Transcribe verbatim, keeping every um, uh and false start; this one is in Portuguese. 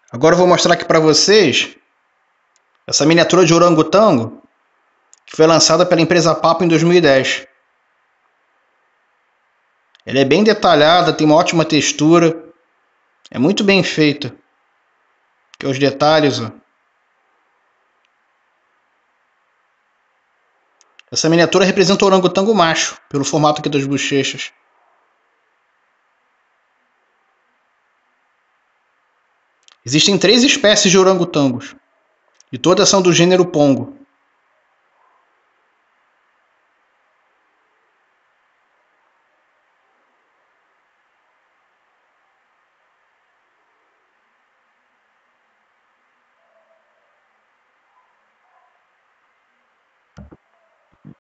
Agora eu vou mostrar aqui para vocês essa miniatura de orangotango que foi lançada pela empresa Papo em dois mil e dez. Ela é bem detalhada, tem uma ótima textura, é muito bem feita. Aqui os detalhes, ó. Essa miniatura representa o orangotango macho, pelo formato aqui das bochechas. Existem três espécies de orangotangos, e todas são do gênero Pongo.